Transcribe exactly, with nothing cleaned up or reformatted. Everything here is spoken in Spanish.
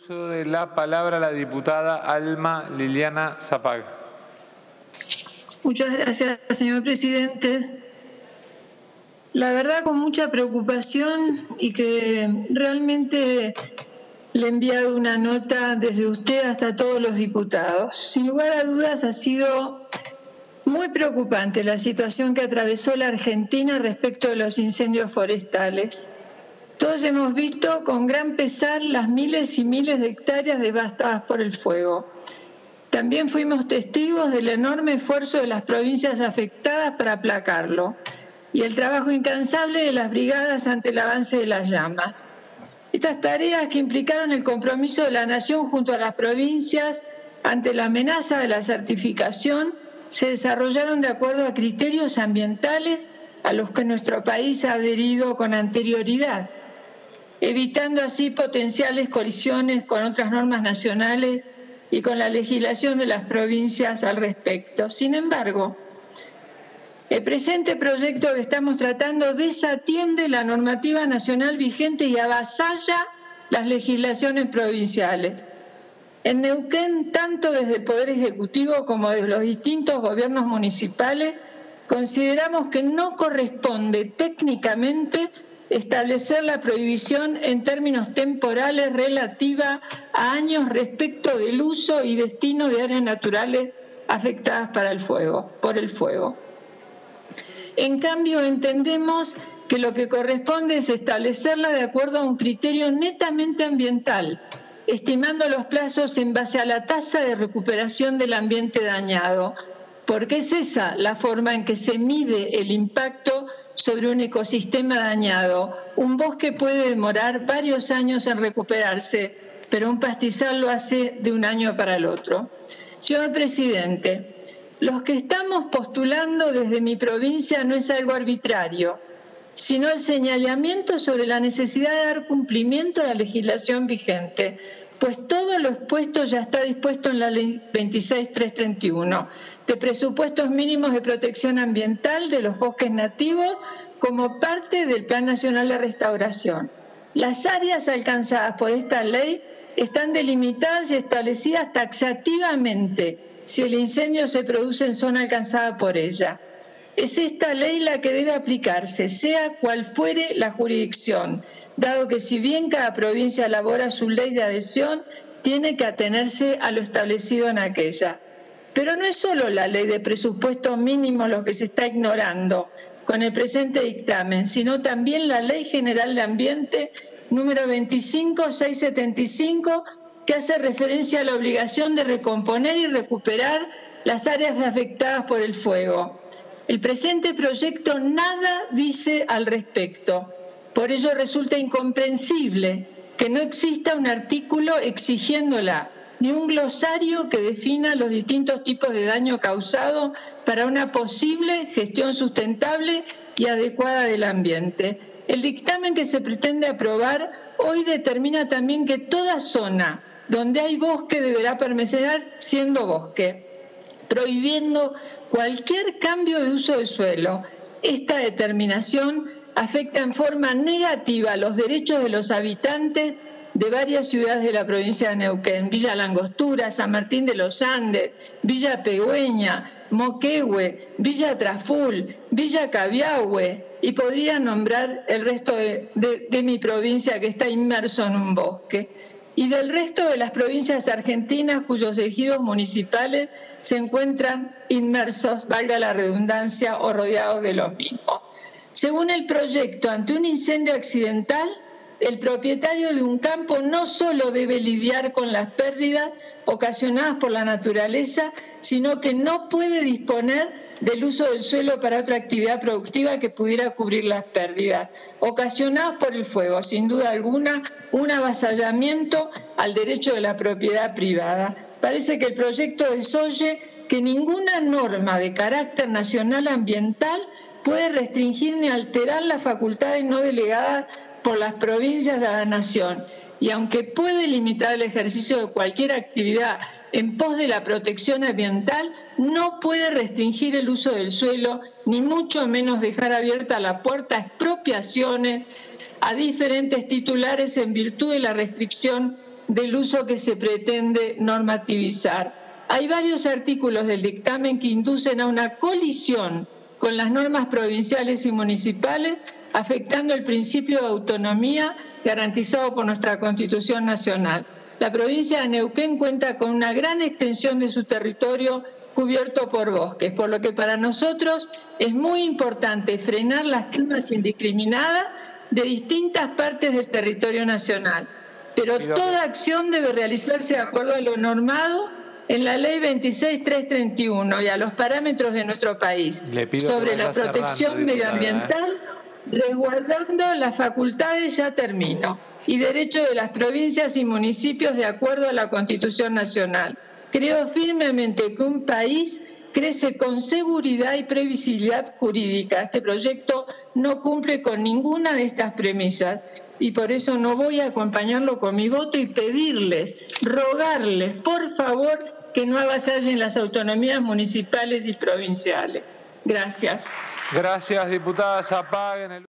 Uso de la palabra la diputada Alma Liliana Zapag. Muchas gracias, señor presidente. La verdad, con mucha preocupación y que realmente le he enviado una nota desde usted hasta todos los diputados. Sin lugar a dudas, ha sido muy preocupante la situación que atravesó la Argentina respecto de los incendios forestales. Todos hemos visto con gran pesar las miles y miles de hectáreas devastadas por el fuego. También fuimos testigos del enorme esfuerzo de las provincias afectadas para aplacarlo y el trabajo incansable de las brigadas ante el avance de las llamas. Estas tareas, que implicaron el compromiso de la Nación junto a las provincias ante la amenaza de la certificación, se desarrollaron de acuerdo a criterios ambientales a los que nuestro país ha adherido con anterioridad, evitando así potenciales colisiones con otras normas nacionales y con la legislación de las provincias al respecto. Sin embargo, el presente proyecto que estamos tratando desatiende la normativa nacional vigente y avasalla las legislaciones provinciales. En Neuquén, tanto desde el Poder Ejecutivo como desde los distintos gobiernos municipales, consideramos que no corresponde técnicamente establecer la prohibición en términos temporales relativa a años respecto del uso y destino de áreas naturales afectadas para el fuego, por el fuego. En cambio, entendemos que lo que corresponde es establecerla de acuerdo a un criterio netamente ambiental, estimando los plazos en base a la tasa de recuperación del ambiente dañado, porque es esa la forma en que se mide el impacto sobre un ecosistema dañado. Un bosque puede demorar varios años en recuperarse, pero un pastizal lo hace de un año para el otro. Señor presidente, los que estamos postulando desde mi provincia no es algo arbitrario, sino el señalamiento sobre la necesidad de dar cumplimiento a la legislación vigente, pues todo lo expuesto ya está dispuesto en la Ley veintiséis mil trescientos treinta y uno, de presupuestos mínimos de protección ambiental de los bosques nativos como parte del Plan Nacional de Restauración. Las áreas alcanzadas por esta ley están delimitadas y establecidas taxativamente si el incendio se produce en zona alcanzada por ella. Es esta ley la que debe aplicarse, sea cual fuere la jurisdicción, dado que si bien cada provincia elabora su ley de adhesión, tiene que atenerse a lo establecido en aquella. Pero no es solo la ley de presupuesto mínimo lo que se está ignorando con el presente dictamen, sino también la Ley General de Ambiente número veinticinco mil seiscientos setenta y cinco, que hace referencia a la obligación de recomponer y recuperar las áreas afectadas por el fuego. El presente proyecto nada dice al respecto. Por ello resulta incomprensible que no exista un artículo exigiéndola, ni un glosario que defina los distintos tipos de daño causado para una posible gestión sustentable y adecuada del ambiente. El dictamen que se pretende aprobar hoy determina también que toda zona donde hay bosque deberá permanecer siendo bosque, prohibiendo cualquier cambio de uso del suelo. Esta determinación afecta en forma negativa los derechos de los habitantes de varias ciudades de la provincia de Neuquén: Villa Langostura, San Martín de los Andes, Villa Pegüeña, Moquehue, Villa Traful, Villa Cabiahue, y podría nombrar el resto de, de, de mi provincia que está inmerso en un bosque, y del resto de las provincias argentinas cuyos ejidos municipales se encuentran inmersos, valga la redundancia, o rodeados de los mismos. Según el proyecto, ante un incendio accidental, el propietario de un campo no solo debe lidiar con las pérdidas ocasionadas por la naturaleza, sino que no puede disponer del uso del suelo para otra actividad productiva que pudiera cubrir las pérdidas ocasionadas por el fuego. Sin duda alguna, un avasallamiento al derecho de la propiedad privada. Parece que el proyecto desoye que ninguna norma de carácter nacional ambiental puede restringir ni alterar las facultades no delegadas por las provincias de la Nación, y aunque puede limitar el ejercicio de cualquier actividad en pos de la protección ambiental, no puede restringir el uso del suelo, ni mucho menos dejar abierta la puerta a expropiaciones a diferentes titulares en virtud de la restricción del uso que se pretende normativizar. Hay varios artículos del dictamen que inducen a una colisión con las normas provinciales y municipales, afectando el principio de autonomía garantizado por nuestra Constitución Nacional. La provincia de Neuquén cuenta con una gran extensión de su territorio cubierto por bosques, por lo que para nosotros es muy importante frenar las quemas indiscriminadas de distintas partes del territorio nacional. Pero toda acción debe realizarse de acuerdo a lo normado en la Ley veintiséis mil trescientos treinta y uno y a los parámetros de nuestro país sobre la protección medioambiental, resguardando las facultades, ya termino, y derechos de las provincias y municipios de acuerdo a la Constitución Nacional. Creo firmemente que un país crece con seguridad y previsibilidad jurídica. Este proyecto no cumple con ninguna de estas premisas y por eso no voy a acompañarlo con mi voto y pedirles, rogarles, por favor, que no avasallen las autonomías municipales y provinciales. Gracias. Gracias, diputada Zapag.